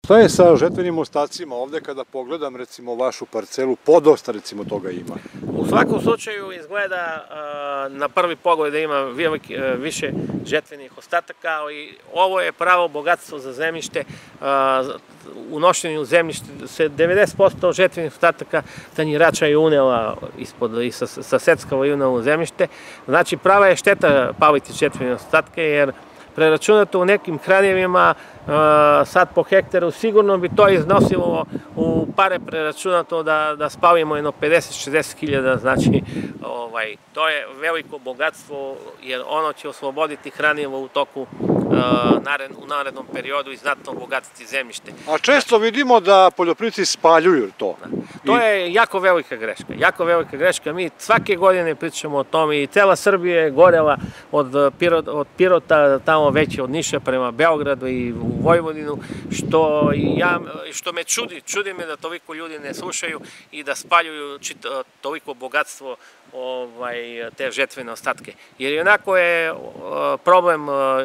Šta je sa žetvenim ostacima ovde kada pogledam recimo vašu parcelu, podosta recimo toga ima? U svakom slučaju izgleda na prvi pogled da ima više žetvenih ostataka, ali ovo je pravo bogatstvo za zemljište. U nošenju zemljište se 90% žetvenih ostataka tanjirača je unela i saseckala i unela u zemljište. Znači prava je šteta paliti žetvene ostatke jer preračunato u nekim kraljevima sad po hektaru sigurno bi to iznosilo u pare preračunato da spalimo jedno 50-60 hiljada, znači to je veliko bogatstvo jer ono će osloboditi hranilo u toku u narednom periodu i znatno obogatiti zemljište. A često vidimo da poljoprivrednici spaljuju to. To je jako velika greška, mi svake godine pričamo o tome i cela Srbija je gorela od Pirota tamo već od Niša prema Beogradu i u Vojvodinu, što me čudi me da toliko ljudi ne slušaju i da spaljuju toliko bogatstvo te žetvene ostatke. Jer onako je problem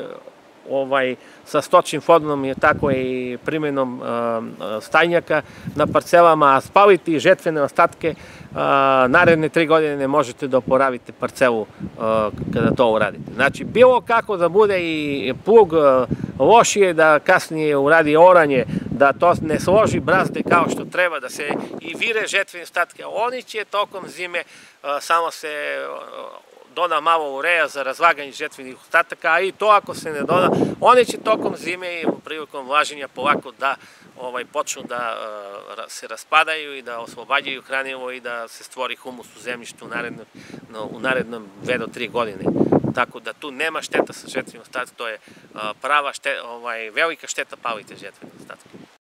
sa stočnim fondom je tako i primjenom stajnjaka na parcelama, a spaliti žetvene ostatke naredne 3 godine ne možete da oporavite parcelu kada to uradite. Znači, bilo kako da bude i plug lošije, da kasnije uradi oranje, da to ne složi brazde kao što treba, da se i vire žetvene ostatke, oni će tokom zime samo se doda malo ureja za razlaganje žetvenih ostataka, a i to ako se ne doda, oni će tokom zime i prilikom vlaženja polako da počnu da se raspadaju i da oslobađaju hranilo i da se stvori humus u zemljištu u narednom 2 do 3 godine. Tako da tu nema šteta sa žetvenim ostatkom, to je velika šteta palite žetvene ostatke.